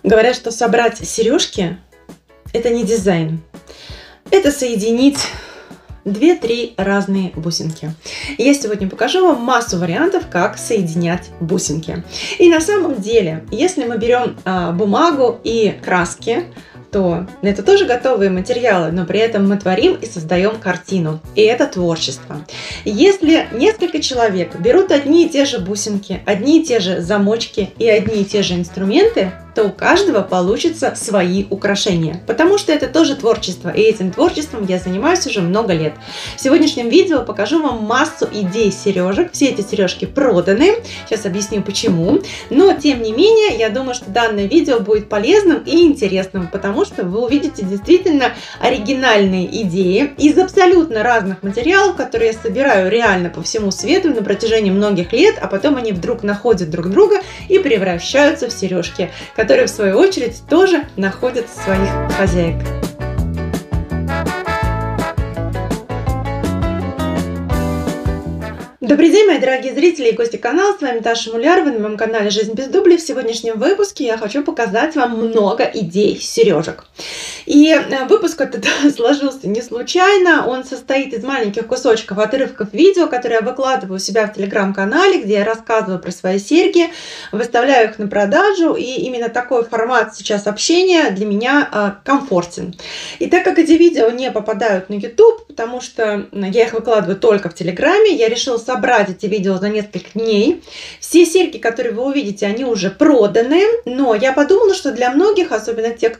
Говорят, что собрать сережки – это не дизайн. Это соединить 2-3 разные бусинки. И я сегодня покажу вам массу вариантов, как соединять бусинки. И на самом деле, если мы берем бумагу и краски, то это тоже готовые материалы, но при этом мы творим и создаем картину. И это творчество. Если несколько человек берут одни и те же бусинки, одни и те же замочки и одни и те же инструменты, то у каждого получится свои украшения. Потому что это тоже творчество, и этим творчеством я занимаюсь уже много лет. В сегодняшнем видео покажу вам массу идей сережек. Все эти сережки проданы. Сейчас объясню почему. Но тем не менее, я думаю, что данное видео будет полезным и интересным, потому что вы увидите действительно оригинальные идеи из абсолютно разных материалов, которые я собираю реально по всему свету на протяжении многих лет, а потом они вдруг находят друг друга и превращаются в сережки, которые в свою очередь тоже находят своих хозяек. Добрый день, мои дорогие зрители и гости канала, с вами Таша Мулярова на моем канале «Жизнь без дублей». В сегодняшнем выпуске я хочу показать вам много идей сережек. И выпуск этот сложился не случайно, он состоит из маленьких кусочков, отрывков видео, которые я выкладываю у себя в телеграм-канале, где я рассказываю про свои серьги, выставляю их на продажу, и именно такой формат сейчас общения для меня комфортен. И так как эти видео не попадают на YouTube, потому что я их выкладываю только в телеграме, я решила собрать эти видео за несколько дней. Все серьги, которые вы увидите, они уже проданы, но я подумала, что для многих, особенно тех,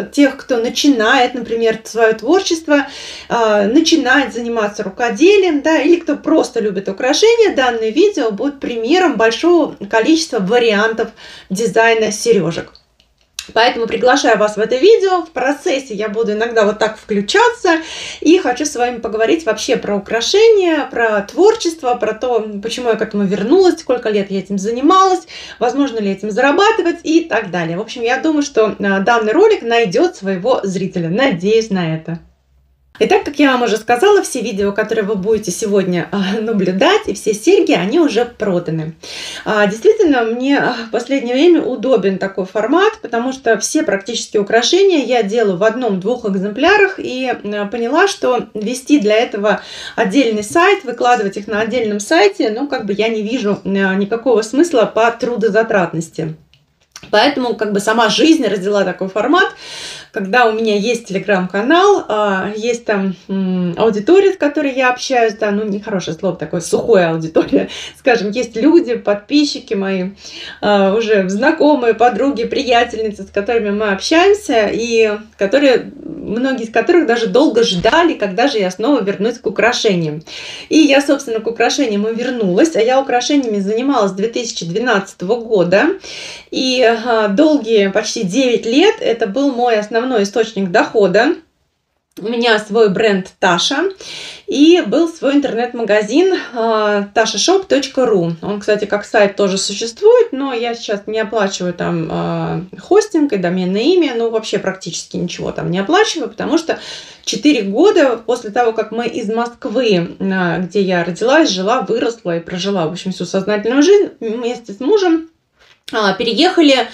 кто начинает, например, свое творчество, начинает заниматься рукоделием, да, или кто просто любит украшения, данное видео будет примером большого количества вариантов дизайна сережек. Поэтому приглашаю вас в это видео. В процессе я буду иногда вот так включаться и хочу с вами поговорить вообще про украшения, про творчество, про то, почему я к этому вернулась, сколько лет я этим занималась, возможно ли этим зарабатывать и так далее. В общем, я думаю, что данный ролик найдет своего зрителя. Надеюсь на это. Итак, как я вам уже сказала, все видео, которые вы будете сегодня наблюдать, и все серьги, они уже проданы. Действительно, мне в последнее время удобен такой формат, потому что все практически украшения я делаю в одном-двух экземплярах, и поняла, что вести для этого отдельный сайт, выкладывать их на отдельном сайте, ну, как бы я не вижу никакого смысла по трудозатратности. Поэтому как бы сама жизнь родила такой формат, когда у меня есть телеграм-канал, есть там аудитория, с которой я общаюсь, да, ну нехорошее слово, такое сухое аудитория, скажем, есть люди, подписчики мои, уже знакомые, подруги, приятельницы, с которыми мы общаемся, и многие из которых даже долго ждали, когда же я снова вернусь к украшениям. И я, собственно, к украшениям и вернулась, а я украшениями занималась с 2012 года, и долгие почти 9 лет это был мой основной источник дохода. У меня свой бренд Таша и был свой интернет-магазин tashashop.ru. Он, кстати, как сайт тоже существует, но я сейчас не оплачиваю там хостинг и доменное имя, ну вообще практически ничего там не оплачиваю, потому что 4 года после того, как мы из Москвы, где я родилась, жила, выросла и прожила, в общем, всю сознательную жизнь вместе с мужем, переехали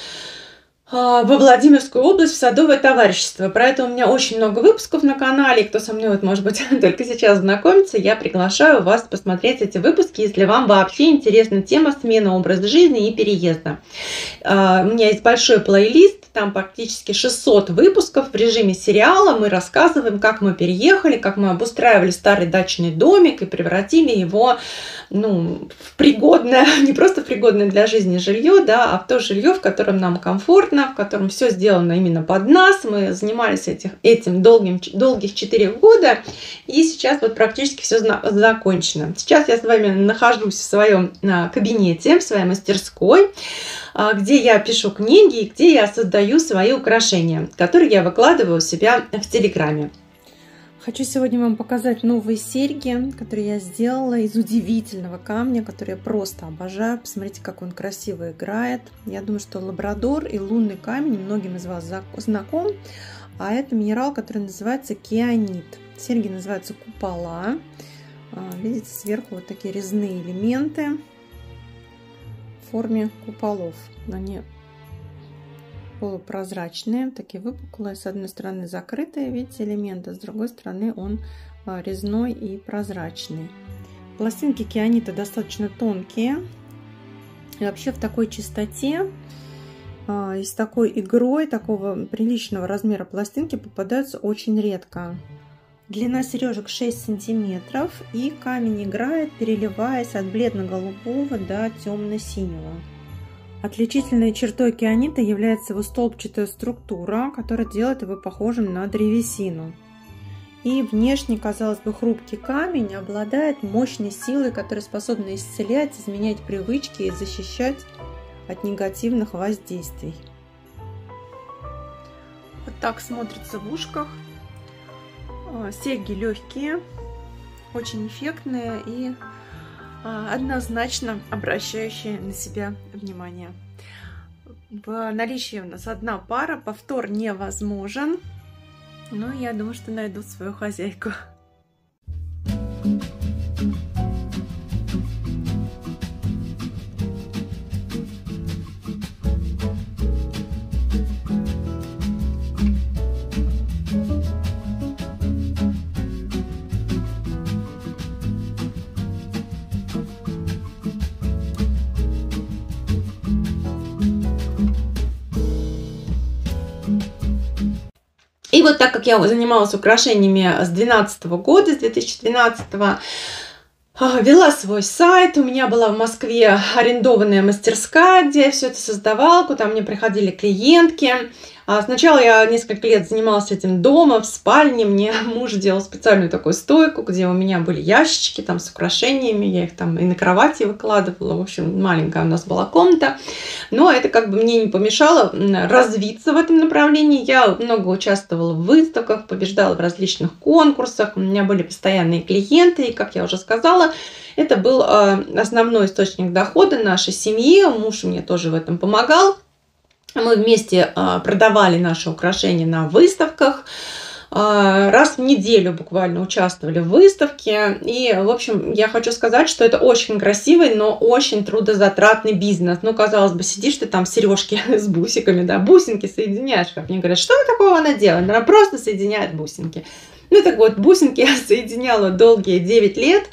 во Владимирскую область в садовое товарищество. Про это у меня очень много выпусков на канале. Кто со мной, вот, может быть, только сейчас знакомится, я приглашаю вас посмотреть эти выпуски, если вам вообще интересна тема смены образа жизни и переезда. У меня есть большой плейлист, там практически 600 выпусков в режиме сериала. Мы рассказываем, как мы переехали, как мы обустраивали старый дачный домик и превратили его, ну, в пригодное, не просто в пригодное для жизни жилье, да, а в то жилье, в котором нам комфортно, в котором все сделано именно под нас. Мы занимались этим долгих 4 года, и сейчас вот практически все закончено. Сейчас я с вами нахожусь в своем кабинете, в своей мастерской, где я пишу книги и где я создаю свои украшения, которые я выкладываю у себя в Телеграме. Хочу сегодня вам показать новые серьги, которые я сделала из удивительного камня, который я просто обожаю. Посмотрите, как он красиво играет. Я думаю, что лабрадор и лунный камень многим из вас знаком. А это минерал, который называется кианит. Серьги называются купола. Видите, сверху вот такие резные элементы в форме куполов. Они полупрозрачные, такие выпуклые, с одной стороны закрытые, видите, элементы, с другой стороны он резной и прозрачный. Пластинки кианита достаточно тонкие, и вообще в такой чистоте и с такой игрой такого приличного размера пластинки попадаются очень редко. Длина сережек 6 сантиметров, и камень играет, переливаясь от бледно-голубого до темно-синего. Отличительной чертой кианита является его столбчатая структура, которая делает его похожим на древесину. И внешне, казалось бы, хрупкий камень обладает мощной силой, которая способна исцелять, изменять привычки и защищать от негативных воздействий. Вот так смотрится в ушках. Серьги легкие, очень эффектные и однозначно обращающие на себя внимание. В наличии у нас одна пара, повтор невозможен, но я думаю, что найду свою хозяйку. И вот так как я занималась украшениями с 2012 года, с 2012, вела свой сайт, у меня была в Москве арендованная мастерская, где я все это создавала, куда мне приходили клиентки. Сначала я несколько лет занималась этим дома, в спальне. Мне муж делал специальную такую стойку, где у меня были ящички там с украшениями. Я их там и на кровати выкладывала. В общем, маленькая у нас была комната. Но это как бы мне не помешало развиться в этом направлении. Я много участвовала в выставках, побеждала в различных конкурсах. У меня были постоянные клиенты. И, как я уже сказала, это был основной источник дохода нашей семьи. Муж мне тоже в этом помогал. Мы вместе продавали наши украшения на выставках. Раз в неделю буквально участвовали в выставке. И, в общем, я хочу сказать, что это очень красивый, но очень трудозатратный бизнес. Ну, казалось бы, сидишь ты там, сережки с бусиками, да, бусинки соединяешь. Как мне говорят, что такого она делает? Она просто соединяет бусинки. Ну, так вот, бусинки я соединяла долгие 9 лет.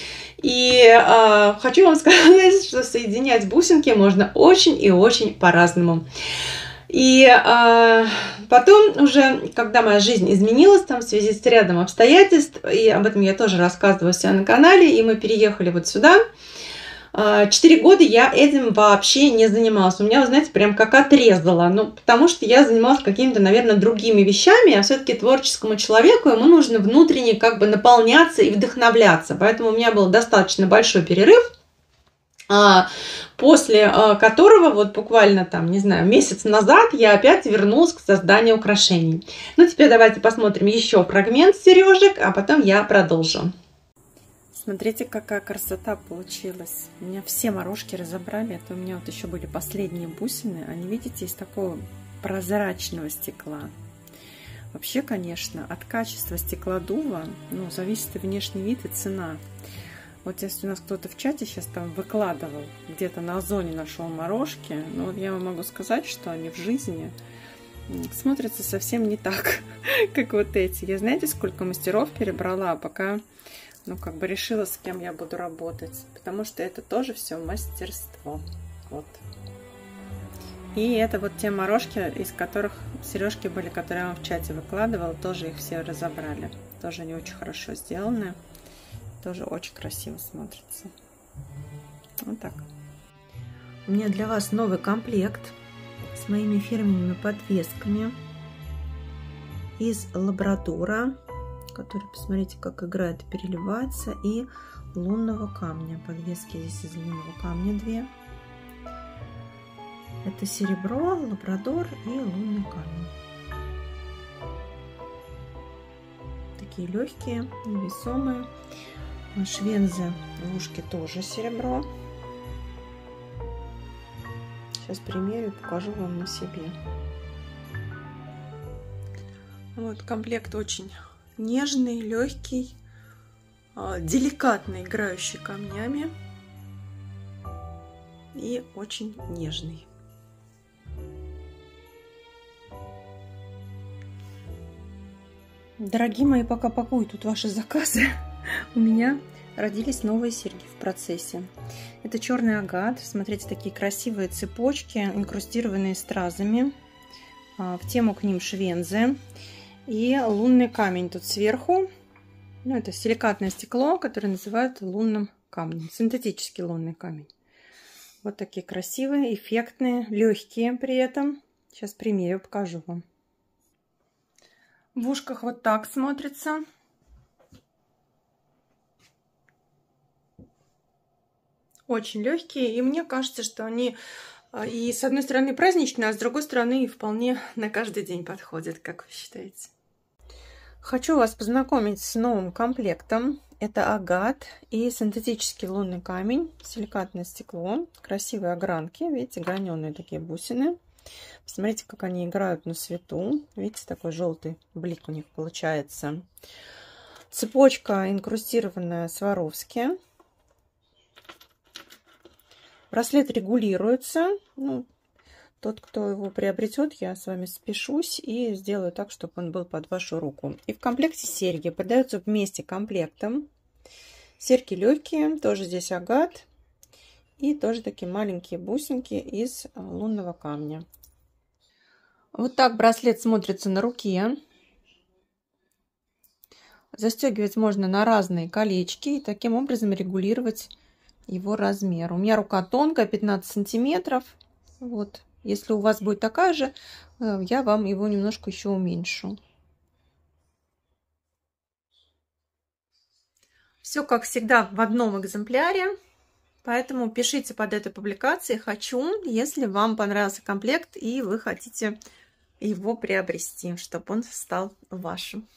И хочу вам сказать, что соединять бусинки можно очень и очень по-разному. И потом уже, когда моя жизнь изменилась там в связи с рядом обстоятельств, и об этом я тоже рассказываю у себя на канале, и мы переехали вот сюда, 4 года я этим вообще не занималась. У меня, вы знаете, прям как отрезало. Ну, потому что я занималась какими-то, наверное, другими вещами, а все-таки творческому человеку ему нужно внутренне как бы наполняться и вдохновляться. Поэтому у меня был достаточно большой перерыв, после которого вот буквально там, не знаю, месяц назад я опять вернулась к созданию украшений. Ну, теперь давайте посмотрим еще фрагмент сережек, а потом я продолжу. Смотрите, какая красота получилась. У меня все морожки разобрали. Это у меня вот еще были последние бусины. Они, видите, из такого прозрачного стекла. Вообще, конечно, от качества стеклодува, ну, зависит и внешний вид, и цена. Вот если у нас кто-то в чате сейчас там выкладывал, где-то на Озоне нашел морожки, ну, вот я вам могу сказать, что они в жизни смотрятся совсем не так, как вот эти. Я, знаете, сколько мастеров перебрала, пока... Ну, как бы решила, с кем я буду работать. Потому что это тоже все мастерство. Вот. И это вот те морожки, из которых сережки были, которые я вам в чате выкладывала. Тоже их все разобрали. Тоже они очень хорошо сделаны. Тоже очень красиво смотрятся. Вот так. У меня для вас новый комплект с моими фирменными подвесками из лабрадора, который, посмотрите, как играет и переливается, и лунного камня. Подвески здесь из лунного камня 2. Это серебро, лабрадор и лунный камень. Такие легкие, невесомые. Швензы в ушке тоже серебро. Сейчас примерю и покажу вам на себе. Вот комплект очень нежный, легкий, деликатно играющий камнями и очень нежный. Дорогие мои, пока пакую тут ваши заказы, у меня родились новые серьги в процессе. Это черный агат. Смотрите, такие красивые цепочки, инкрустированные стразами. В тему к ним швензы. И лунный камень тут сверху. Ну, это силикатное стекло, которое называют лунным камнем. Синтетический лунный камень. Вот такие красивые, эффектные, легкие при этом. Сейчас примерю, покажу вам. В ушках вот так смотрится. Очень легкие, и мне кажется, что они и с одной стороны праздничные, а с другой стороны и вполне на каждый день подходят, как вы считаете. Хочу вас познакомить с новым комплектом. Это агат и синтетический лунный камень, силикатное стекло, красивые огранки, видите, граненые такие бусины. Посмотрите, как они играют на свету. Видите, такой желтый блик у них получается. Цепочка инкрустированная Сваровски. Браслет регулируется. Ну, тот, кто его приобретет, я с вами спешусь и сделаю так, чтобы он был под вашу руку. И в комплекте серьги подаются вместе комплектом. Серьги легкие, тоже здесь агат. И тоже такие маленькие бусинки из лунного камня. Вот так браслет смотрится на руке. Застегивать можно на разные колечки и таким образом регулировать его размер. У меня рука тонкая, 15 сантиметров. Вот. Если у вас будет такая же, я вам его немножко еще уменьшу. Все, как всегда, в одном экземпляре. Поэтому пишите под этой публикацией «хочу», если вам понравился комплект и вы хотите его приобрести, чтобы он стал вашим.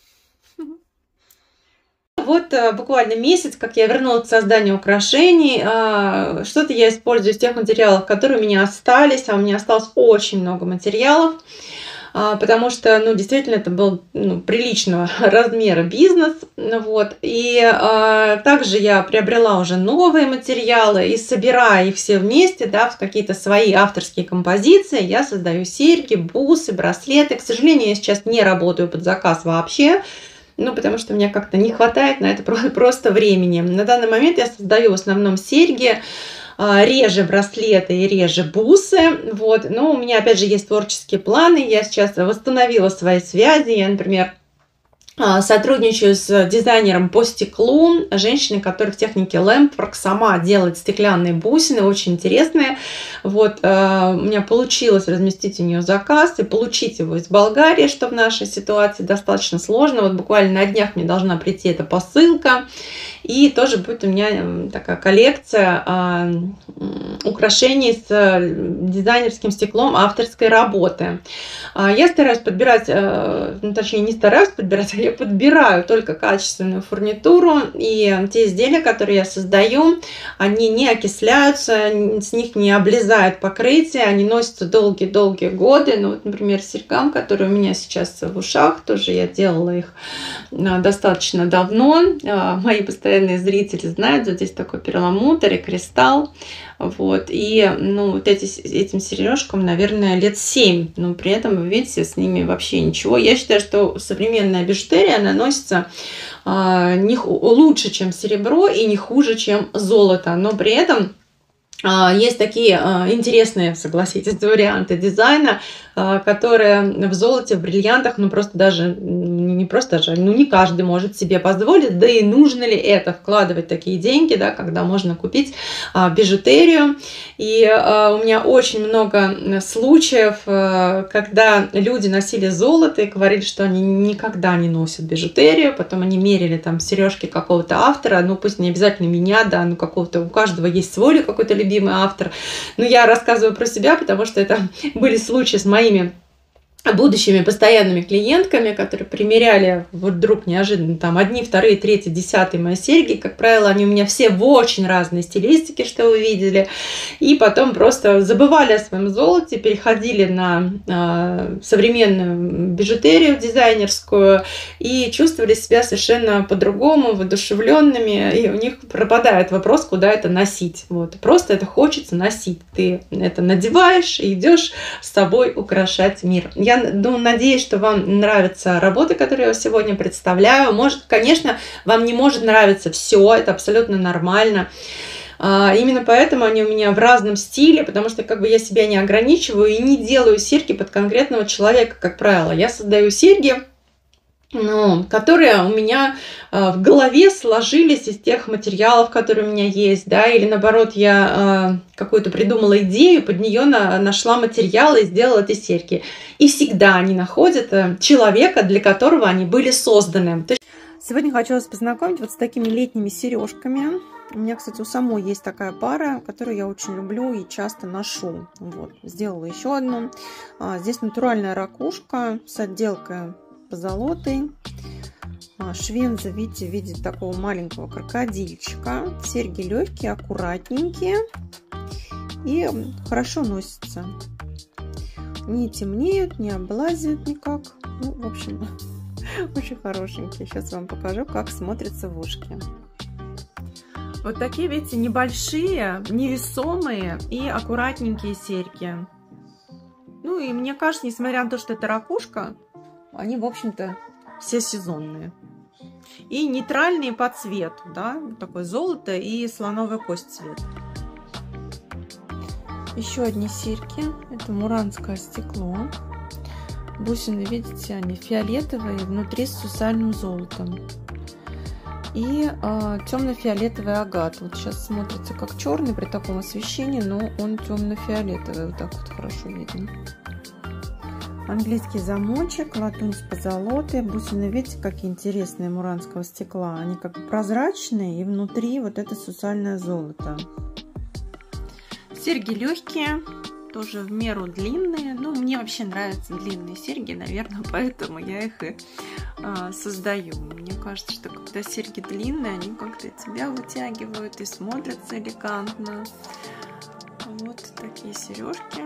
Вот буквально месяц, как я вернулась к созданию украшений. Что-то я использую из тех материалов, которые у меня остались. А у меня осталось очень много материалов. Потому что, ну, действительно, это был приличного размера бизнес. Вот. И также я приобрела уже новые материалы и собирая их все вместе, да, в какие-то свои авторские композиции, я создаю серьги, бусы, браслеты. К сожалению, я сейчас не работаю под заказ вообще. Ну, потому что мне как-то не хватает на это просто времени. На данный момент я создаю в основном серьги, реже браслеты и реже бусы. Вот. Но у меня, опять же, есть творческие планы. Я сейчас восстановила свои связи. Я, например, сотрудничаю с дизайнером по стеклу, женщиной, которая в технике Lampwork сама делает стеклянные бусины, очень интересные. Вот, у меня получилось разместить у нее заказ и получить его из Болгарии, что в нашей ситуации достаточно сложно. Вот буквально на днях мне должна прийти эта посылка. И тоже будет у меня такая коллекция украшений с дизайнерским стеклом авторской работы. Я стараюсь подбирать, ну, точнее не стараюсь подбирать, а я подбираю только качественную фурнитуру. И те изделия, которые я создаю, они не окисляются, с них не облезает покрытие, они носятся долгие-долгие годы. Ну, вот, например, серьгам, которые у меня сейчас в ушах, тоже я делала их достаточно давно. Мои постоянные зрители знают, вот здесь такой перламутр и кристалл. Вот. И ну, вот этим сережкам, наверное, лет 7. Но при этом, вы видите, с ними вообще ничего. Я считаю, что современная бижутерия, она носится лучше, чем серебро, и не хуже, чем золото. Но при этом есть такие интересные, согласитесь, варианты дизайна, которые в золоте, в бриллиантах, ну просто даже, не просто даже, ну не каждый может себе позволить, да и нужно ли это, вкладывать такие деньги, да, когда можно купить бижутерию. И у меня очень много случаев, когда люди носили золото и говорили, что они никогда не носят бижутерию, потом они мерили там сережки какого-то автора, ну пусть не обязательно меня, да, ну какого-то, у каждого есть свой какой-то любимый автор, но я рассказываю про себя, потому что это были случаи с моими будущими постоянными клиентками, которые примеряли вот вдруг неожиданно там 1, 2, 3, 10 мои серьги. Как правило, они у меня все в очень разной стилистике, что вы видели. И потом просто забывали о своем золоте, переходили на современную бижутерию дизайнерскую и чувствовали себя совершенно по-другому, воодушевленными. И у них пропадает вопрос, куда это носить. Вот. Просто это хочется носить. Ты это надеваешь и идешь с собой украшать мир. Я надеюсь, что вам нравится работа, которую я сегодня представляю. Может, конечно, вам не может нравиться все, это абсолютно нормально. Именно поэтому они у меня в разном стиле, потому что как бы я себя не ограничиваю и не делаю серьги под конкретного человека, как правило. Я создаю серьги, которые у меня в голове сложились из тех материалов, которые у меня есть, да, или наоборот, я какую-то придумала идею, под нее нашла материалы и сделала эти серьги. И всегда они находят человека, для которого они были созданы. Сегодня хочу вас познакомить вот с такими летними сережками. У меня, кстати, у самой есть такая пара, которую я очень люблю и часто ношу. Вот, сделала еще одну. Здесь натуральная ракушка с отделкой позолотой. Швенза, видите, в виде такого маленького крокодильчика. Серьги легкие, аккуратненькие и хорошо носятся. Не темнеют, не облазят никак. Ну, в общем, очень хорошенькие. Сейчас вам покажу, как смотрятся в ушке. Вот такие, видите, небольшие, невесомые и аккуратненькие серьги. Ну и мне кажется, несмотря на то, что это ракушка, они, в общем-то, все сезонные. И нейтральные по цвету, да, такое золото и слоновая кость цвет. Еще одни серьги. Это муранское стекло. Бусины, видите, они фиолетовые, внутри с сусальным золотом. И темно-фиолетовый агат. Вот сейчас смотрится как черный при таком освещении, но он темно-фиолетовый. Вот так вот хорошо видно. Английский замочек, латунь с позолотой. Бусины, видите, какие интересные муранского стекла. Они как бы прозрачные, и внутри вот это сусальное золото. Серьги легкие, тоже в меру длинные. Ну, мне вообще нравятся длинные серьги, наверное, поэтому я их и создаю. Мне кажется, что когда серьги длинные, они как-то тебя вытягивают и смотрятся элегантно. Вот такие сережки.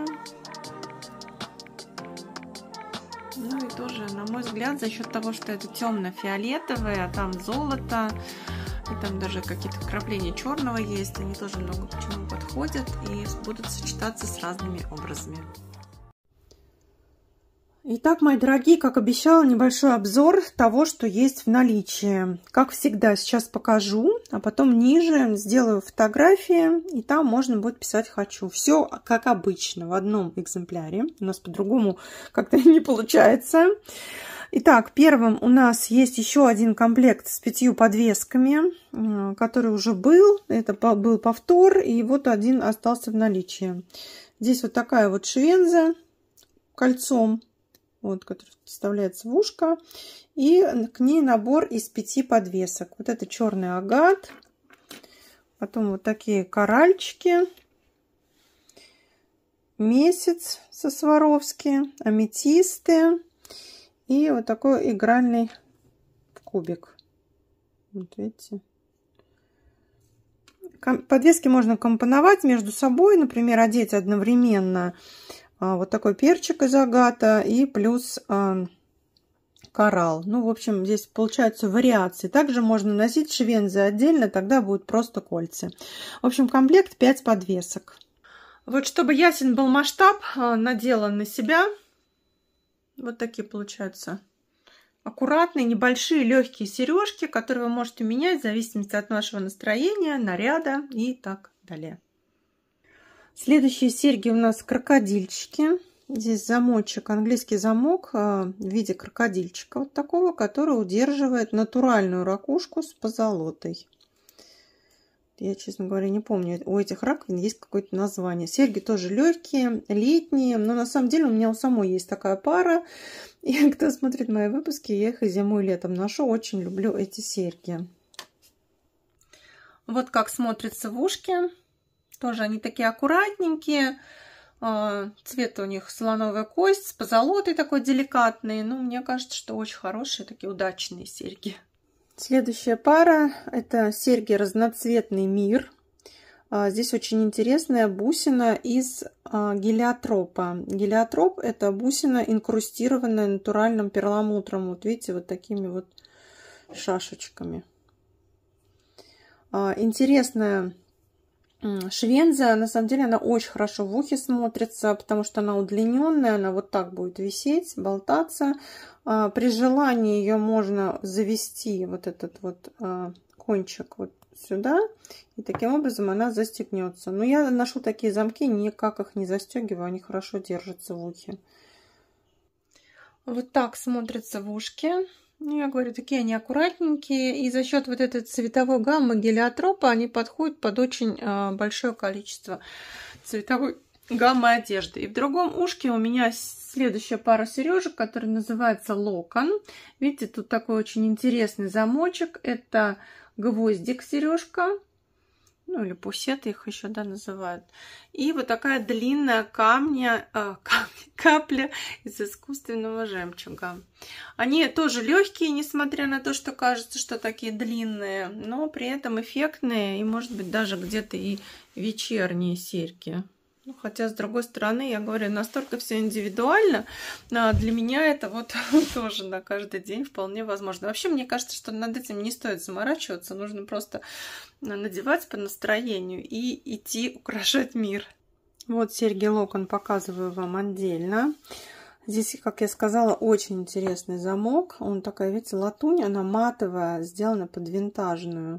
Ну и тоже, на мой взгляд, за счет того, что это темно-фиолетовое, а там золото, и там даже какие-то вкрапления черного есть, они тоже много к чему подходят и будут сочетаться с разными образами. Итак, мои дорогие, как обещала, небольшой обзор того, что есть в наличии. Как всегда, сейчас покажу, а потом ниже сделаю фотографии, и там можно будет писать «хочу». Все как обычно, в одном экземпляре. У нас по-другому как-то не получается. Итак, первым у нас есть еще один комплект с 5 подвесками, который уже был. Это был повтор, и вот один остался в наличии. Здесь вот такая вот швенза кольцом, вот, который вставляется в ушко, и к ней набор из 5 подвесок. Вот это черный агат, потом вот такие коральчики, месяц со Сваровски, аметисты и вот такой игральный кубик. Вот видите. Подвески можно компоновать между собой, например, одеть одновременно вот такой перчик из агата и плюс коралл. Ну, в общем, здесь получаются вариации. Также можно носить швензы отдельно, тогда будут просто кольца. В общем, комплект 5 подвесок. Вот чтобы ясен был масштаб, надела на себя. Вот такие получаются аккуратные, небольшие, легкие сережки, которые вы можете менять в зависимости от вашего настроения, наряда и так далее. Следующие серьги у нас крокодильчики. Здесь замочек, английский замок в виде крокодильчика вот такого, который удерживает натуральную ракушку с позолотой. Я, честно говоря, не помню, у этих раковин есть какое-то название. Серьги тоже легкие, летние, но на самом деле у меня у самой есть такая пара. И кто смотрит мои выпуски, я их и зимой, и летом ношу. Очень люблю эти серьги. Вот как смотрятся в ушке. Тоже они такие аккуратненькие. Цвет у них слоновая кость с позолотой такой деликатный. Ну, мне кажется, что очень хорошие, такие удачные серьги. Следующая пара — это серьги разноцветный мир. Здесь очень интересная бусина из гелиотропа. Гелиотроп — это бусина, инкрустированная натуральным перламутром. Вот видите, вот такими вот шашечками. Интересная Швенза, на самом деле, она очень хорошо в ухе смотрится, потому что она удлиненная, она вот так будет висеть, болтаться. При желании ее можно завести, вот этот вот кончик вот сюда, и таким образом она застегнется. Но я ношу такие замки, никак их не застегиваю, они хорошо держатся в ухе. Вот так смотрятся в ушке. Ну, я говорю, такие они аккуратненькие, и за счет вот этой цветовой гаммы гелиотропа они подходят под очень большое количество цветовой гаммы одежды. И в другом ушке у меня следующая пара сережек, которая называется локон. Видите, тут такой очень интересный замочек. Это гвоздик сережка. Ну, или пусеты их еще, да, называют. И вот такая длинная капля из искусственного жемчуга. Они тоже легкие, несмотря на то, что кажется, что такие длинные, но при этом эффектные и, может быть, даже где-то и вечерние серьги. Ну, хотя, с другой стороны, я говорю, настолько все индивидуально, для меня это вот тоже на каждый день вполне возможно. Вообще, мне кажется, что над этим не стоит заморачиваться, нужно просто надевать по настроению и идти украшать мир. Вот серьги локон показываю вам отдельно. Здесь, как я сказала, очень интересный замок. Он такая, видите, латунь, она матовая, сделана под винтажную.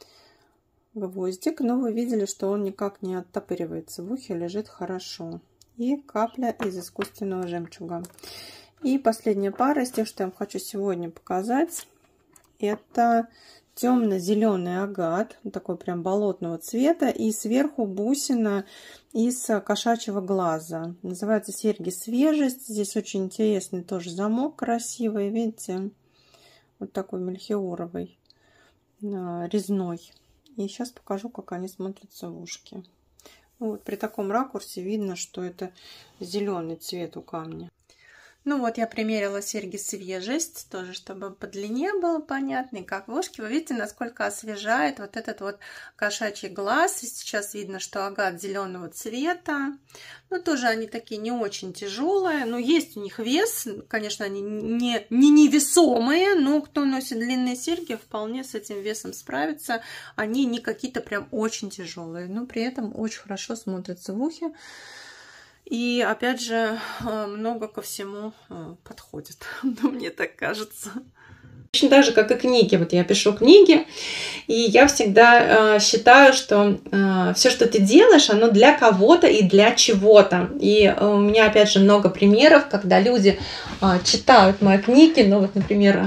Гвоздик, но вы видели, что он никак не оттопыривается, в ухе лежит хорошо. И капля из искусственного жемчуга. И последняя пара из тех, что я вам хочу сегодня показать, это темно-зеленый агат, такой прям болотного цвета, и сверху бусина из кошачьего глаза. Называется серьги «Свежесть». Здесь очень интересный тоже замок, красивый, видите, вот такой мельхиоровый, резной. И сейчас покажу, как они смотрятся в ушке. Ну, вот при таком ракурсе видно, что это зеленый цвет у камня. Ну вот я примерила серьги «Свежесть», тоже чтобы по длине было понятно, и как в ушке. Вы видите, насколько освежает вот этот вот кошачий глаз. И сейчас видно, что агат зеленого цвета. Ну, тоже они такие не очень тяжелые, но есть у них вес. Конечно, они не невесомые, но кто носит длинные серьги, вполне с этим весом справится. Они не какие-то прям очень тяжелые, но при этом очень хорошо смотрятся в ухе. И, опять же, много ко всему подходит. Но мне так кажется. Точно так же, как и книги. Вот я пишу книги, и я всегда считаю, что все, что ты делаешь, оно для кого-то и для чего-то. И у меня, опять же, много примеров, когда люди читают мои книги. Ну, вот, например,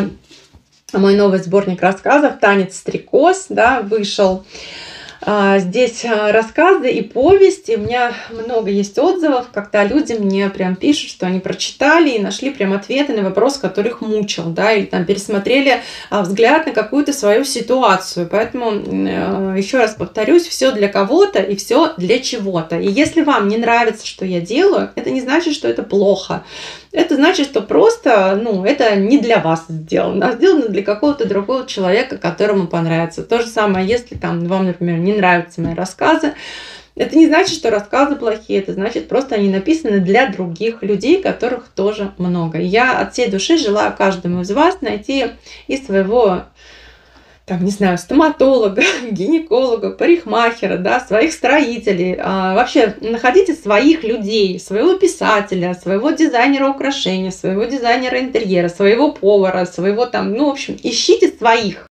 мой новый сборник рассказов «Танец стрекоз», да, вышел. Здесь рассказы и повести. У меня много есть отзывов, когда люди мне прям пишут, что они прочитали и нашли прям ответы на вопрос, который их мучил, да, или там пересмотрели взгляд на какую-то свою ситуацию. Поэтому еще раз повторюсь, все для кого-то и все для чего-то. И если вам не нравится, что я делаю, это не значит, что это плохо. Это значит, что просто, ну, это не для вас сделано, а сделано для какого-то другого человека, которому понравится. То же самое, если там вам, например, не нравятся мои рассказы, это не значит, что рассказы плохие, это значит, просто они написаны для других людей, которых тоже много. Я от всей души желаю каждому из вас найти и своего, там, не знаю, стоматолога, гинеколога, парикмахера, да, своих строителей. Вообще находите своих людей, своего писателя, своего дизайнера украшений, своего дизайнера интерьера, своего повара, своего там, ну, в общем, ищите своих.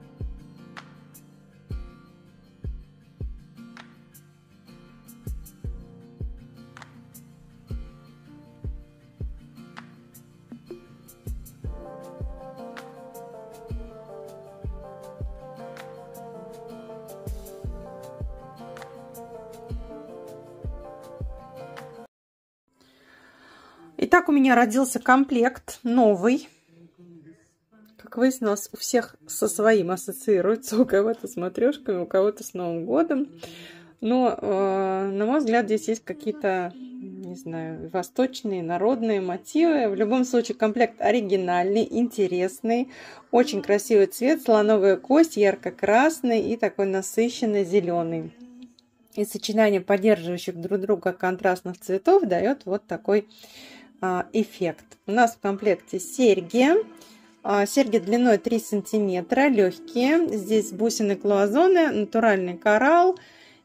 Итак, у меня родился комплект новый. Как выяснилось, у всех со своим ассоциируется. У кого-то с матрешками, у кого-то с Новым годом. Но, на мой взгляд, здесь есть какие-то, не знаю, восточные, народные мотивы. В любом случае, комплект оригинальный, интересный. Очень красивый цвет, слоновая кость, ярко-красный и такой насыщенный зеленый. И сочетание поддерживающих друг друга контрастных цветов дает вот такой эффект. У нас в комплекте серьги. Серьги длиной 3 сантиметра, легкие. Здесь бусины клоазоны, натуральный коралл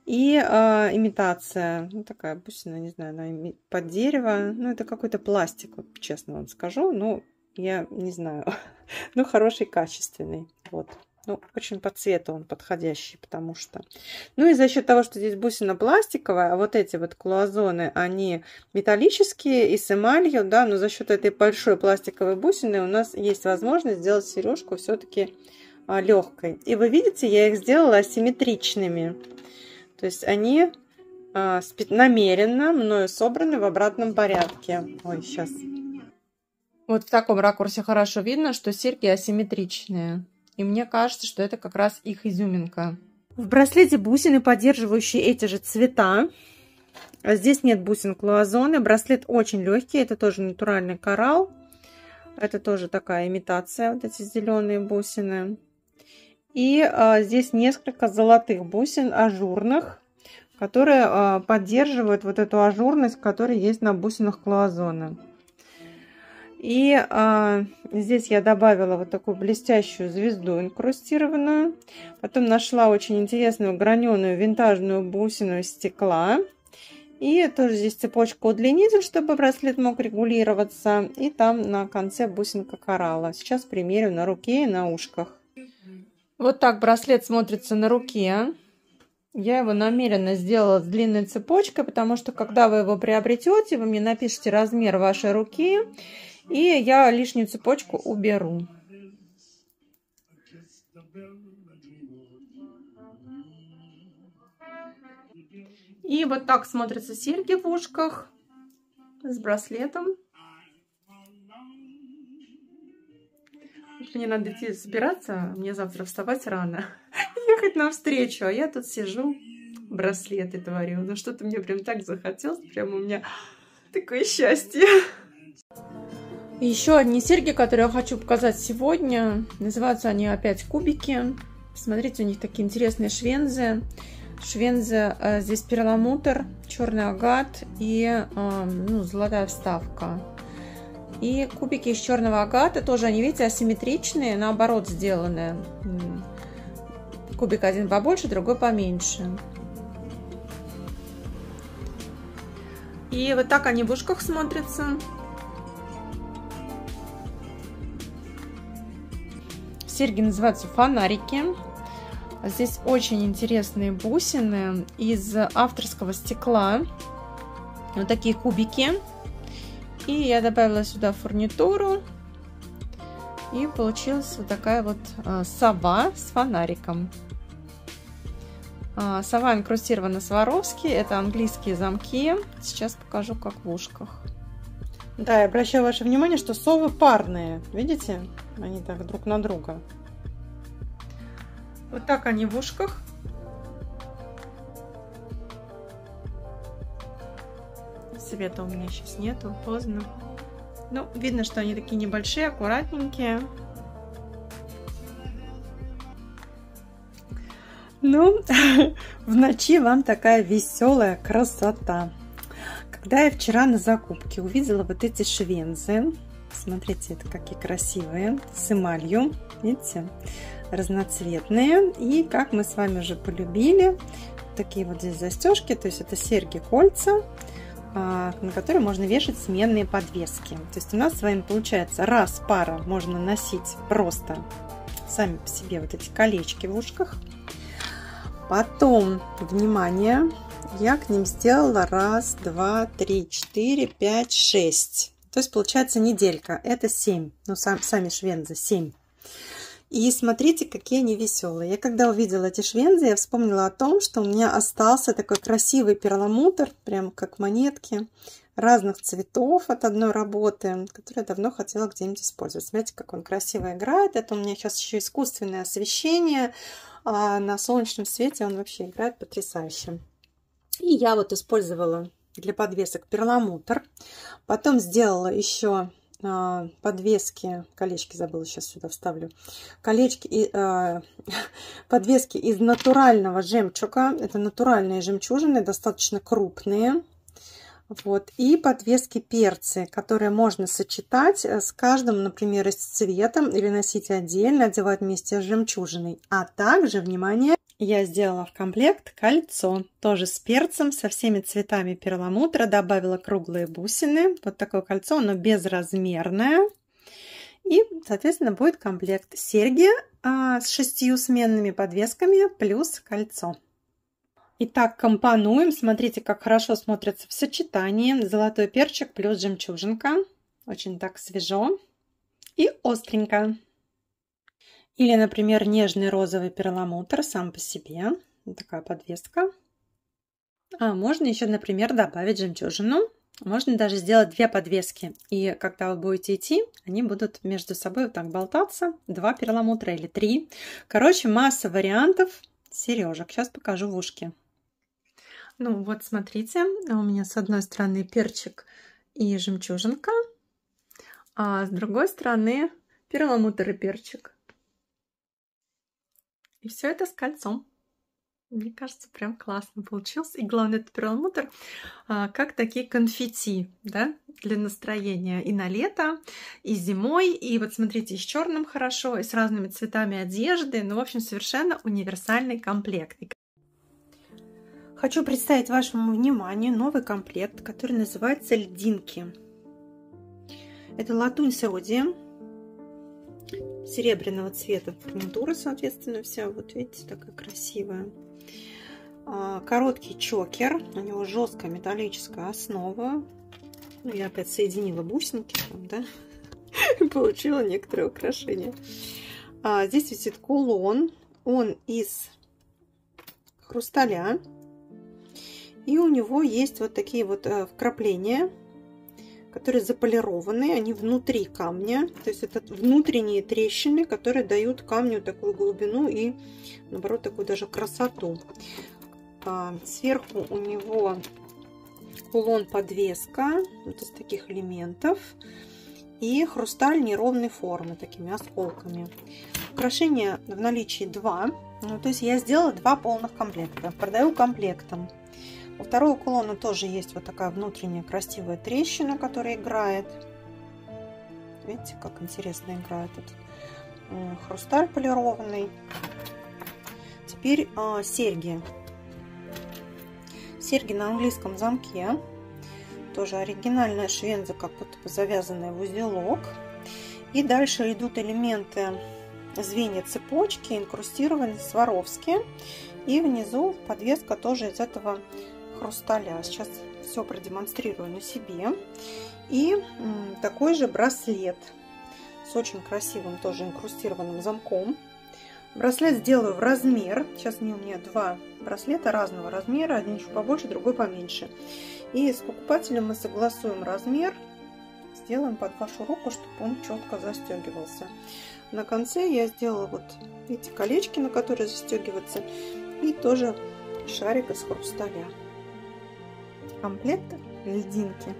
И имитация, ну такая бусина, не знаю, она под дерево, ну это какой-то пластик, вот, честно вам скажу, ну я не знаю, ну хороший, качественный, вот. Ну, очень по цвету он подходящий, потому что... Ну, и за счет того, что здесь бусина пластиковая, а вот эти вот клуазоны, они металлические и с эмалью, да, но за счет этой большой пластиковой бусины у нас есть возможность сделать сережку все-таки легкой. И вы видите, я их сделала асимметричными. То есть они намеренно мною собраны в обратном порядке. Ой, сейчас. Вот в таком ракурсе хорошо видно, что серьги асимметричные. И мне кажется, что это как раз их изюминка. В браслете бусины, поддерживающие эти же цвета. Здесь нет бусин клуазоны. Браслет очень легкий. Это тоже натуральный коралл. Это тоже такая имитация. Вот эти зеленые бусины. И здесь несколько золотых бусин ажурных, которые поддерживают вот эту ажурность, которая есть на бусинах клуазона. И здесь я добавила вот такую блестящую звезду инкрустированную. Потом нашла очень интересную граненую винтажную бусину из стекла. И тоже здесь цепочка-удлинитель, чтобы браслет мог регулироваться. И там на конце бусинка коралла. Сейчас примерю на руке и на ушках. Вот так браслет смотрится на руке. Я его намеренно сделала с длинной цепочкой, потому что когда вы его приобретете, вы мне напишите размер вашей руки. И я лишнюю цепочку уберу. И вот так смотрятся серьги в ушках с браслетом. Мне надо идти собираться, мне завтра вставать рано, ехать навстречу, а я тут сижу, браслеты творю. Ну что-то мне прям так захотелось, прям у меня такое счастье. Еще одни серьги, которые я хочу показать сегодня. Называются они опять кубики. Смотрите, у них такие интересные швензы. Швензы здесь перламутр, черный агат и золотая вставка. И кубики из черного агата тоже, они, видите, асимметричные, наоборот сделаны. Кубик один побольше, другой поменьше. И вот так они в ушках смотрятся. Серьги называются фонарики. Здесь очень интересные бусины из авторского стекла. Вот такие кубики. И я добавила сюда фурнитуру. И получилась вот такая вот сова с фонариком. Сова инкрустирована Сваровски. Это английские замки. Сейчас покажу, как в ушках. Да, я обращаю ваше внимание, что совы парные. Видите? Они так друг на друга. Вот так они в ушках. Света у меня сейчас нету, поздно. Ну, видно, что они такие небольшие, аккуратненькие. Ну, в ночи вам такая веселая красота. Когда я вчера на закупке увидела вот эти швензы, смотрите, это какие красивые, с эмалью, видите, разноцветные. И как мы с вами уже полюбили, такие вот здесь застежки, то есть это серьги-кольца, на которые можно вешать сменные подвески. То есть у нас с вами получается раз пара можно носить просто сами по себе вот эти колечки в ушках. Потом, внимание, я к ним сделала 1, 2, 3, 4, 5, 6. То есть получается неделька. Это 7. Ну, сами швензы 7. И смотрите, какие они веселые. Я когда увидела эти швензы, я вспомнила о том, что у меня остался такой красивый перламутр, прям как монетки, разных цветов от одной работы, который я давно хотела где-нибудь использовать. Смотрите, как он красиво играет. Это у меня сейчас еще искусственное освещение. А на солнечном свете он вообще играет потрясающе. И я вот использовала для подвесок перламутр. Потом сделала еще подвески, колечки забыла, сейчас сюда вставлю, колечки и подвески из натурального жемчуга. Это натуральные жемчужины, достаточно крупные. Вот. И подвески перцы, которые можно сочетать с каждым, например, с цветом или носить отдельно, одевать вместе с жемчужиной. А также, внимание, я сделала в комплект кольцо, тоже с перцем, со всеми цветами перламутра, добавила круглые бусины. Вот такое кольцо, оно безразмерное. И, соответственно, будет комплект серьги с 6 сменными подвесками плюс кольцо. Итак, компонуем. Смотрите, как хорошо смотрится в сочетании. Золотой перчик плюс жемчужинка. Очень так свежо и остренько. Или, например, нежный розовый перламутр сам по себе. Вот такая подвеска. А можно еще, например, добавить жемчужину. Можно даже сделать 2 подвески. И когда вы будете идти, они будут между собой вот так болтаться. 2 перламутра или 3. Короче, масса вариантов сережек. Сейчас покажу в ушке. Ну вот, смотрите. У меня с одной стороны перчик и жемчужинка. А с другой стороны перламутр и перчик. И все это с кольцом. Мне кажется, прям классно получился. И главное, это перламутр, как такие конфетти, да, для настроения и на лето, и зимой. И вот смотрите, и с черным хорошо, и с разными цветами одежды. Ну, в общем, совершенно универсальный комплект. Хочу представить вашему вниманию новый комплект, который называется «Льдинки». Это латунь с родием. Серебряного цвета фурнитура, соответственно, вся, вот видите, такая красивая. Короткий чокер, у него жесткая металлическая основа. Ну, я опять соединила бусинки там, да, и получила некоторые украшения. Здесь висит кулон, он из хрусталя, и у него есть вот такие вот вкрапления, которые заполированы, они внутри камня, то есть это внутренние трещины, которые дают камню такую глубину и, наоборот, такую даже красоту. Сверху у него кулон-подвеска вот из таких элементов и хрусталь неровной формы, такими осколками. Украшения в наличии 2, ну, то есть я сделала 2 полных комплекта, продаю комплектом. У второго кулона тоже есть вот такая внутренняя красивая трещина, которая играет. Видите, как интересно играет этот хрусталь полированный. Теперь серьги. Серьги на английском замке. Тоже оригинальная швенза, как будто бы завязанная в узелок. И дальше идут элементы звенья цепочки, инкрустированные Сваровски. И внизу подвеска тоже из этого хрусталя. Сейчас все продемонстрирую на себе. И такой же браслет с очень красивым тоже инкрустированным замком. Браслет сделаю в размер. Сейчас у меня 2 браслета разного размера. Один чуть побольше, другой поменьше. И с покупателем мы согласуем размер. Сделаем под вашу руку, чтобы он четко застегивался. На конце я сделала вот эти колечки, на которые застегиваются. И тоже шарик из хрусталя. Комплект льдинки.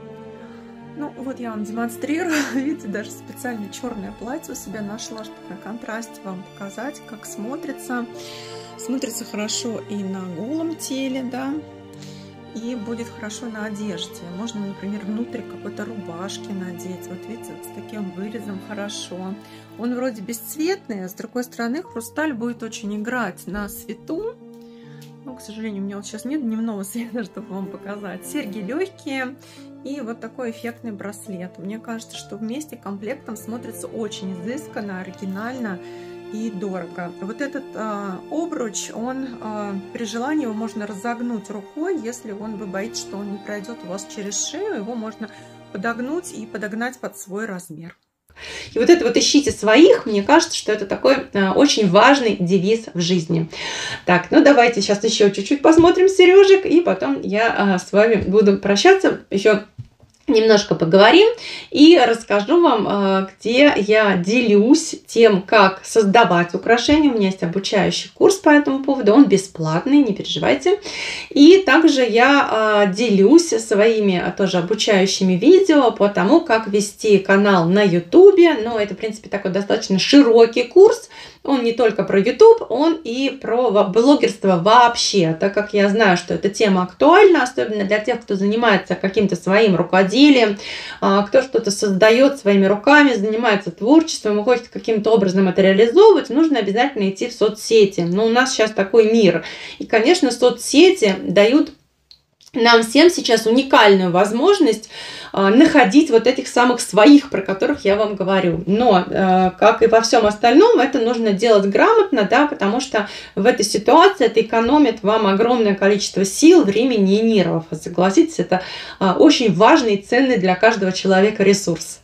Ну вот я вам демонстрирую. Видите, даже специально черное платье у себя нашла, чтобы на контрасте вам показать, как смотрится. Смотрится хорошо и на голом теле, да, и будет хорошо на одежде. Можно, например, внутрь какой-то рубашки надеть. Вот видите, вот с таким вырезом хорошо. Он вроде бесцветный, а с другой стороны хрусталь будет очень играть на свету. Ну, к сожалению, у меня вот сейчас нет дневного света, чтобы вам показать. Серьги легкие и вот такой эффектный браслет. Мне кажется, что вместе комплектом смотрится очень изысканно, оригинально и дорого. Вот этот обруч, он при желании его можно разогнуть рукой, если вы боитесь, что он не пройдет у вас через шею. Его можно подогнуть и подогнать под свой размер. И вот это вот ищите своих, мне кажется, что это такой очень важный девиз в жизни. Так, ну давайте сейчас еще чуть-чуть посмотрим сережек, и потом я с вами буду прощаться. Еще немножко поговорим и расскажу вам, где я делюсь тем, как создавать украшения. У меня есть обучающий курс по этому поводу, он бесплатный, не переживайте. И также я делюсь своими тоже обучающими видео по тому, как вести канал на YouTube. Но это, в принципе, такой достаточно широкий курс. Он не только про YouTube, он и про блогерство вообще, так как я знаю, что эта тема актуальна, особенно для тех, кто занимается каким-то своим рукоделием, кто что-то создает своими руками, занимается творчеством и хочет каким-то образом это реализовывать, нужно обязательно идти в соцсети. Но у нас сейчас такой мир. И, конечно, соцсети дают нам всем сейчас уникальную возможность находить вот этих самых своих, про которых я вам говорю. Но, как и во всем остальном, это нужно делать грамотно, да, потому что в этой ситуации это экономит вам огромное количество сил, времени и нервов. Согласитесь, это очень важный и ценный для каждого человека ресурс.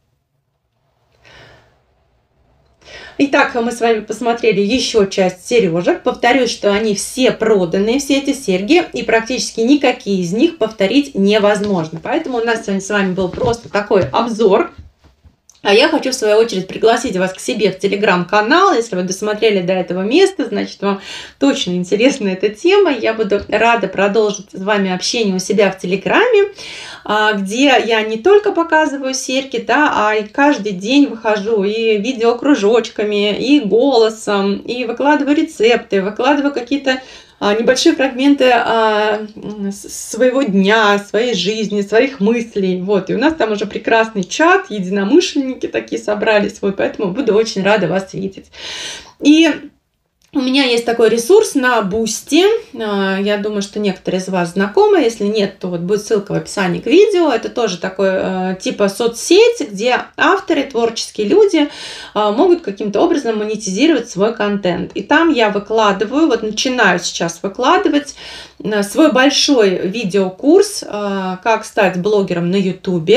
Итак, мы с вами посмотрели еще часть сережек. Повторюсь, что они все проданные, все эти серьги, и практически никакие из них повторить невозможно. Поэтому у нас сегодня с вами был просто такой обзор. А я хочу, в свою очередь, пригласить вас к себе в телеграм-канал. Если вы досмотрели до этого места, значит, вам точно интересна эта тема. Я буду рада продолжить с вами общение у себя в телеграме, где я не только показываю серьги, да, а и каждый день выхожу и видеокружочками, и голосом, и выкладываю рецепты, выкладываю какие-то небольшие фрагменты своего дня, своей жизни, своих мыслей. Вот. И у нас там уже прекрасный чат, единомышленники такие собрались. Вот. Поэтому буду очень рада вас видеть. И у меня есть такой ресурс на Boosty. Я думаю, что некоторые из вас знакомы. Если нет, то вот будет ссылка в описании к видео. Это тоже такой типа соцсети, где авторы, творческие люди могут каким-то образом монетизировать свой контент. И там я выкладываю, вот начинаю сейчас выкладывать свой большой видеокурс «Как стать блогером на YouTube».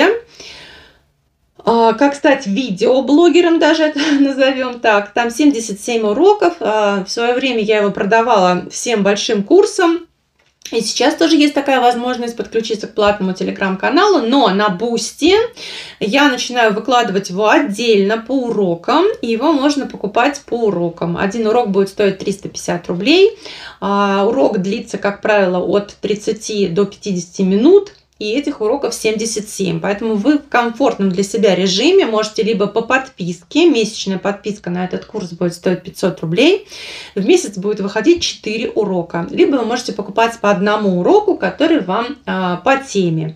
Как стать видеоблогером, даже это назовем так. Там 77 уроков. В свое время я его продавала всем большим курсом. И сейчас тоже есть такая возможность подключиться к платному телеграм-каналу. Но на Boosty я начинаю выкладывать его отдельно по урокам. И его можно покупать по урокам. Один урок будет стоить 350 рублей. Урок длится, как правило, от 30 до 50 минут. И этих уроков 77. Поэтому вы в комфортном для себя режиме можете либо по подписке, месячная подписка на этот курс будет стоить 500 рублей, в месяц будет выходить 4 урока. Либо вы можете покупать по одному уроку, который вам по теме.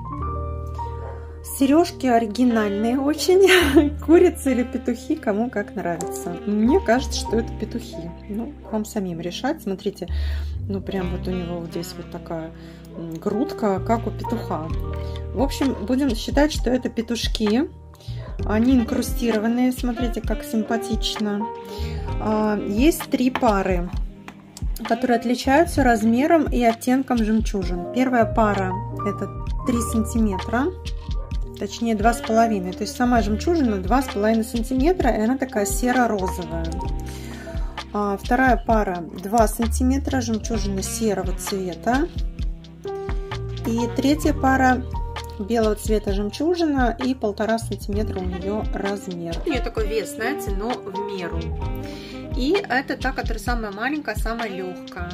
Сережки оригинальные очень. Курицы или петухи, кому как нравится. Мне кажется, что это петухи. Ну, вам самим решать. Смотрите, ну прям вот у него вот здесь вот такая грудка, как у петуха. В общем, будем считать, что это петушки. Они инкрустированные. Смотрите, как симпатично. Есть 3 пары, которые отличаются размером и оттенком жемчужин. Первая пара это 3 сантиметра. Точнее 2,5. То есть сама жемчужина 2,5 сантиметра, и она такая серо-розовая. Вторая пара 2 сантиметра, жемчужина серого цвета. И третья пара белого цвета жемчужина, и 1,5 сантиметра у нее размер. У нее такой вес, знаете, но в меру. И это та, которая самая маленькая, самая легкая.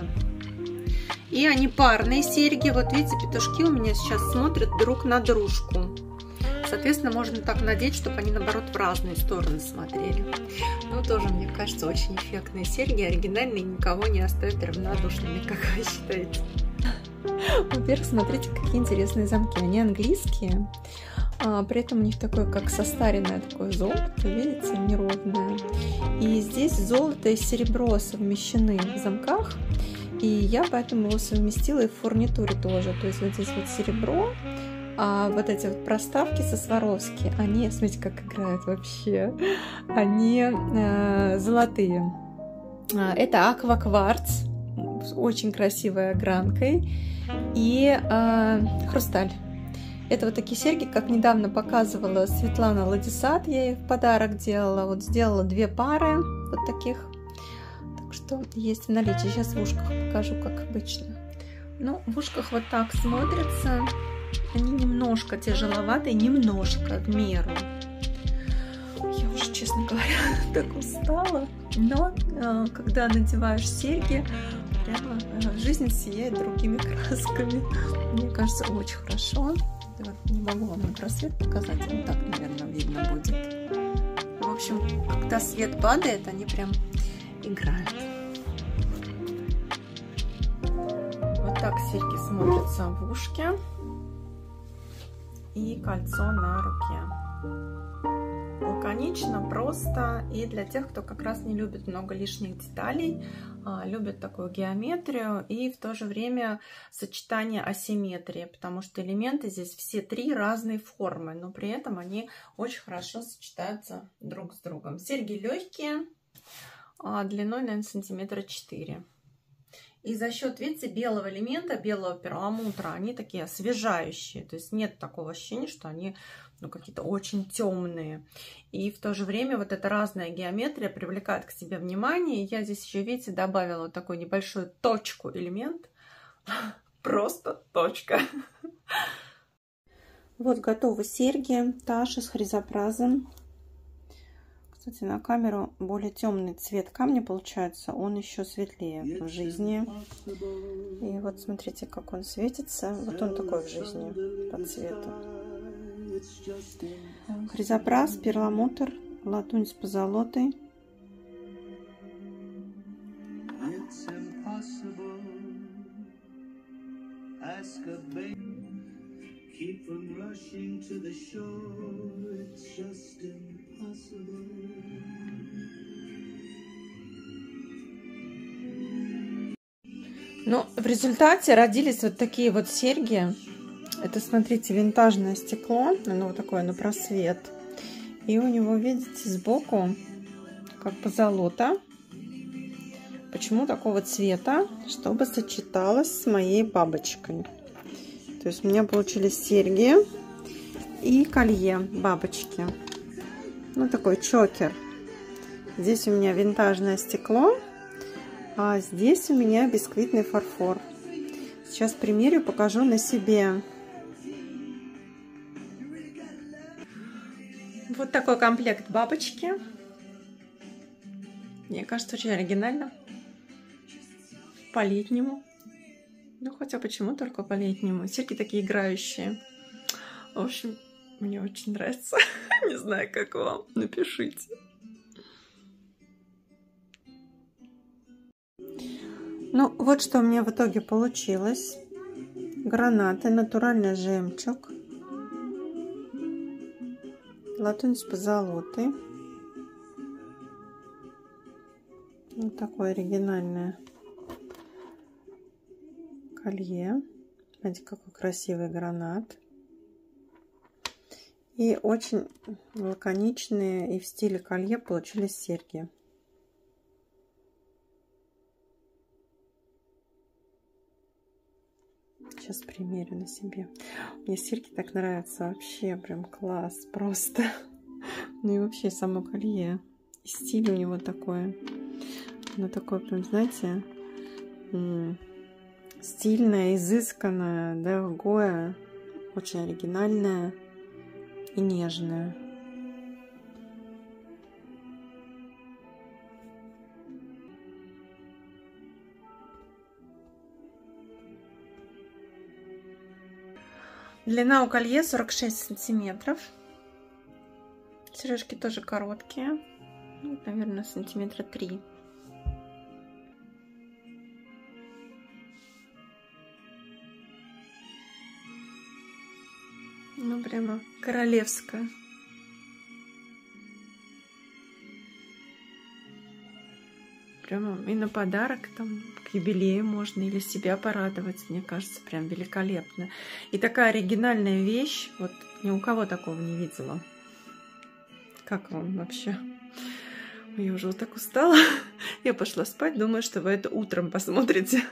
И они парные серьги. Вот видите, петушки у меня сейчас смотрят друг на дружку. Соответственно, можно так надеть, чтобы они, наоборот, в разные стороны смотрели. Ну, тоже, мне кажется, очень эффектные серьги, оригинальные, никого не оставят равнодушными, как вы считаете. Во-первых, смотрите, какие интересные замки. Они английские, при этом у них такое, как состаренное такое золото, видите, неровное. И здесь золото и серебро совмещены в замках, и я поэтому его совместила и в фурнитуре тоже. То есть вот здесь вот серебро, а вот эти вот проставки со Сваровски, они, смотрите, как играют вообще, они золотые. Это аквакварц с очень красивой огранкой и хрусталь. Это вот такие серьги, как недавно показывала Светлана Ладисат, я ей в подарок делала. Вот сделала 2 пары вот таких. Так что есть в наличии. Сейчас в ушках покажу, как обычно. Ну, в ушках вот так смотрятся. Они немножко тяжеловатые, немножко, в меру. Я уже, честно говоря, так устала. Но когда надеваешь серьги, прямо жизнь сияет другими красками. Мне кажется, очень хорошо. Вот, не могу вам на просвет показать. Вот так, наверное, видно будет. В общем, когда свет падает, они прям играют. Вот так серьги смотрятся в ушке. И кольцо на руке. Лаконично, просто. И для тех, кто как раз не любит много лишних деталей, любит такую геометрию и в то же время сочетание асимметрии, потому что элементы здесь все три разные формы, но при этом они очень хорошо сочетаются друг с другом. Серьги легкие, длиной, наверное, сантиметра 4. И за счет, видите, белого элемента, белого перламутра, они такие освежающие. То есть нет такого ощущения, что они какие-то очень темные. И в то же время вот эта разная геометрия привлекает к себе внимание. И я здесь еще, видите, добавила вот такую небольшую точку элемент. Просто точка. Вот готовы серьги Таша с хризопразом. Кстати, на камеру более темный цвет камня получается, он еще светлее в жизни. И вот смотрите, как он светится. Вот он такой в жизни по цвету. Хризопраз, перламутр, латунь с позолотой. Keep from rushing to the shore, it's just impossible. Ну, в результате родились вот такие вот серьги. Это, смотрите, винтажное стекло, оно вот такое на просвет. И у него, видите, сбоку как позолота. Почему такого цвета? Чтобы сочеталось с моей бабочкой. То есть у меня получились серьги и колье бабочки. Ну, такой чокер. Здесь у меня винтажное стекло, а здесь у меня бисквитный фарфор. Сейчас примерю, покажу на себе. Вот такой комплект бабочки. Мне кажется, очень оригинально. По-летнему. Ну, хотя почему только по-летнему? Серьги такие играющие. В общем, мне очень нравится. Не знаю, как вам. Напишите. Ну, вот что у меня в итоге получилось. Гранаты, натуральный жемчуг. Латунь с позолотой. Вот такое оригинальное колье. Смотрите, какой красивый гранат. И очень лаконичные и в стиле колье получились серьги. Сейчас примерю на себе. Мне серьги так нравятся. Вообще прям класс. Просто. Ну и вообще само колье. И стиль у него такой. Оно такое прям, знаете, стильное, изысканное, дорогое, очень оригинальное и нежное. Длина у колье 46 сантиметров. Сережки тоже короткие. Ну, наверное, сантиметра 3. Ну, прямо королевская. Прямо и на подарок, там, к юбилею можно или себя порадовать. Мне кажется, прям великолепно. И такая оригинальная вещь. Вот ни у кого такого не видела. Как вам вообще? Я уже вот так устала. Я пошла спать. Думаю, что вы это утром посмотрите.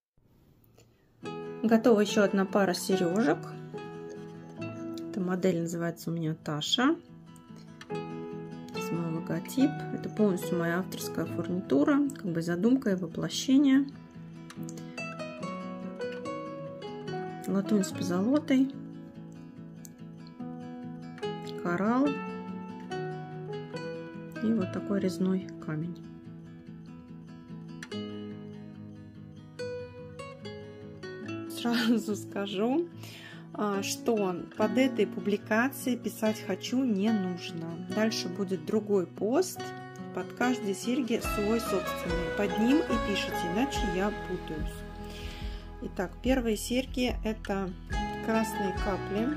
Готова еще одна пара сережек. Эта модель называется у меня Таша. Здесь мой логотип. Это полностью моя авторская фурнитура. Как бы задумка и воплощение. Латунь с позолотой. Коралл. И вот такой резной камень. Сразу скажу, что под этой публикацией писать «хочу» не нужно. Дальше будет другой пост, под каждой серьги свой собственный. Под ним и пишите, иначе я путаюсь. Итак, первые серьги — это красные капли.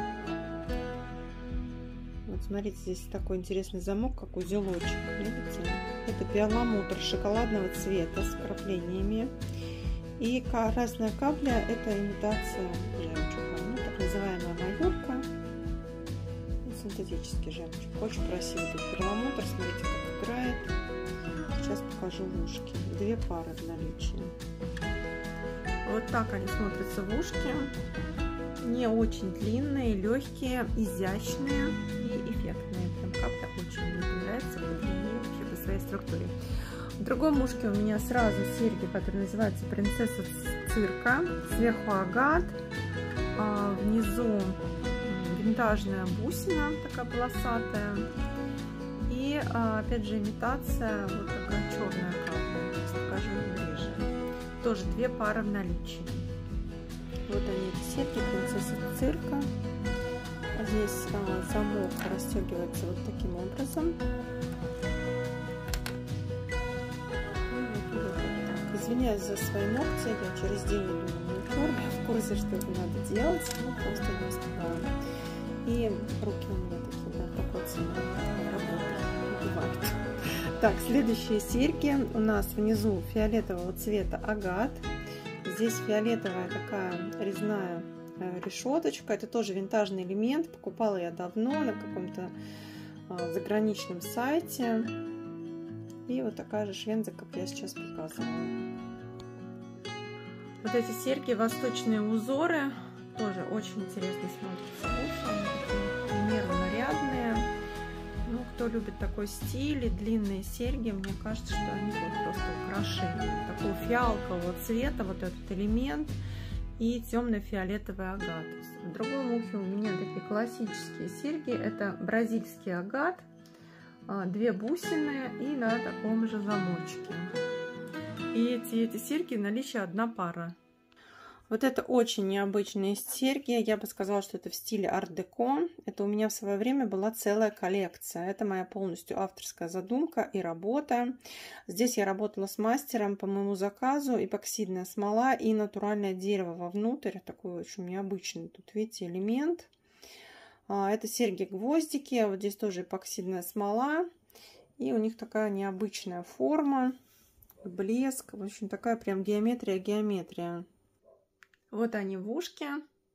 Вот смотрите, здесь такой интересный замок, как узелочек. Видите? Это перламутр шоколадного цвета с вкраплениями. И красная капля — это имитация жемчуга, ну, так называемая майорка, синтетический жемчуг. Очень красивый этот перламутр, смотрите, как играет. Сейчас покажу в ушке. 2 пары в наличии. Вот так они смотрятся в ушке. Не очень длинные, легкие, изящные и эффектные. Прям капля очень мне нравится по длине, вообще по своей структуре. В другом ушке у меня сразу серьги, которые называются «Принцесса цирка». Сверху агат, внизу винтажная бусина, такая полосатая. И опять же имитация, вот такая черная капля. Сейчас покажу ближе. Тоже 2 пары в наличии. Вот они, эти серьги «Принцесса цирка». Здесь замок расстегивается вот таким образом. Извиняюсь за свои ногти, я через день иду на маникюр, я в курсе, что это надо делать, но просто не успеваю. И руки у меня такие, да, покоцанные, работают. Так, следующие серьги у нас внизу фиолетового цвета агат. Здесь фиолетовая такая резная решеточка, это тоже винтажный элемент, покупала я давно на каком-то заграничном сайте. И вот такая же швенза, как я сейчас показываю. Вот эти серьги, восточные узоры, тоже очень интересно смотрятся в уши. Они такие в меру нарядные. Ну, кто любит такой стиль и длинные серьги, мне кажется, что они будут просто украшением. Такого фиалкового цвета, вот этот элемент, и темно-фиолетовый агат. В другом ухе у меня такие классические серьги. Это бразильский агат. 2 бусины и на таком же замочке. И эти серьги в наличии 1 пара. Вот это очень необычные серьги. Я бы сказала, что это в стиле арт-деко. Это у меня в свое время была целая коллекция. Это моя полностью авторская задумка и работа. Здесь я работала с мастером по моему заказу. Эпоксидная смола и натуральное дерево вовнутрь. Такой очень необычный тут, видите, элемент. Это серьги-гвоздики, вот здесь тоже эпоксидная смола, и у них такая необычная форма, блеск, в общем, такая прям геометрия. Вот они в ушке,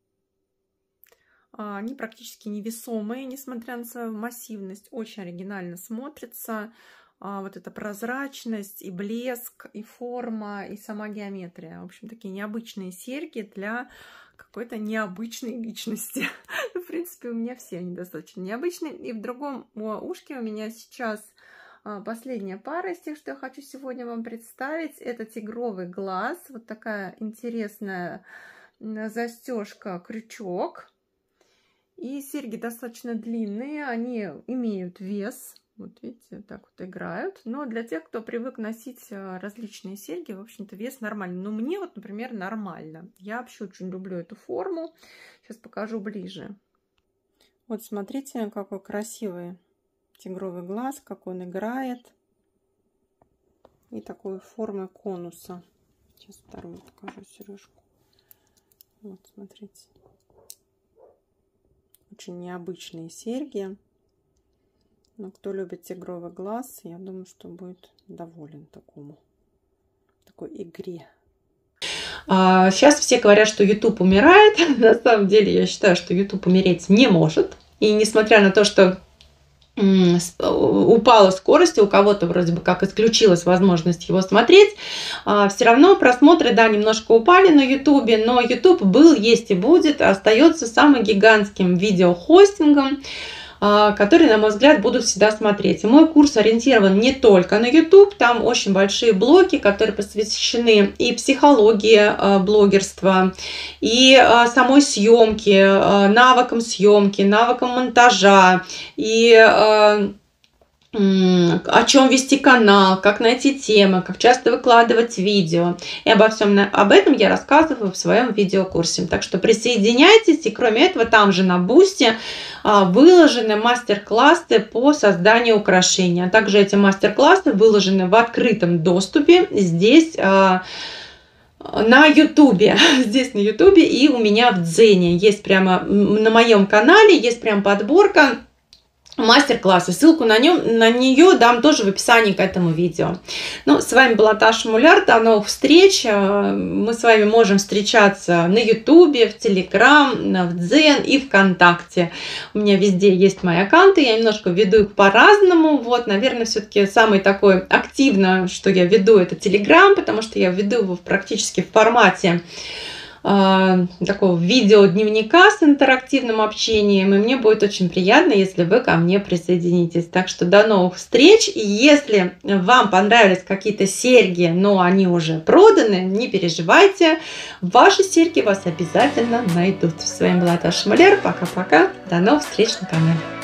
они практически невесомые, несмотря на свою массивность, очень оригинально смотрятся. Вот эта прозрачность, и блеск, и форма, и сама геометрия. В общем, такие необычные серьги для какой-то необычной личности. В принципе, у меня все они достаточно необычные. И в другом ушке у меня сейчас последняя пара из тех, что я хочу сегодня вам представить. Это тигровый глаз. Вот такая интересная застежка, крючок. И серьги достаточно длинные, они имеют вес. Вот видите, так вот играют. Но для тех, кто привык носить различные серьги, в общем-то, вес нормальный. Но мне вот, например, нормально. Я вообще очень люблю эту форму. Сейчас покажу ближе. Вот смотрите, какой красивый тигровый глаз, как он играет. И такой формы конуса. Сейчас вторую покажу сережку. Вот, смотрите. Очень необычные серьги. Но кто любит тигровый глаз, я думаю, что будет доволен такой игре. Сейчас все говорят, что YouTube умирает. На самом деле, я считаю, что YouTube умереть не может. И несмотря на то, что упала скорость, у кого-то вроде бы как исключилась возможность его смотреть, все равно просмотры, да, немножко упали на YouTube, но YouTube был, есть и будет, остается самым гигантским видеохостингом, которые, на мой взгляд, будут всегда смотреть. И мой курс ориентирован не только на YouTube, там очень большие блоки, которые посвящены и психологии блогерства, и самой съемки, навыкам монтажа, и о чем вести канал, как найти темы, как часто выкладывать видео. И обо всем об этом я рассказываю в своем видеокурсе. Так что присоединяйтесь. И кроме этого, там же на Бусти выложены мастер-классы по созданию украшений. А также эти мастер-классы выложены в открытом доступе здесь на Ютубе. Здесь на Ютубе и у меня в Дзене. Есть прямо на моем канале, есть прям подборка мастер-классы. Ссылку на нее дам тоже в описании к этому видео. Ну, с вами была Таша Муляр. До новых встреч. Мы с вами можем встречаться на Ютубе, в Телеграм, в Дзен и ВКонтакте. У меня везде есть мои аккаунты. Я немножко веду их по-разному. Вот, наверное, все-таки самый такой активно, что я веду, это Телеграм, потому что я веду его практически в формате такого видеодневника с интерактивным общением, и мне будет очень приятно, если вы ко мне присоединитесь. Так что до новых встреч, и если вам понравились какие-то серьги, но они уже проданы, не переживайте, ваши серьги вас обязательно найдут. С вами была Таша Муляр, пока-пока, до новых встреч на канале.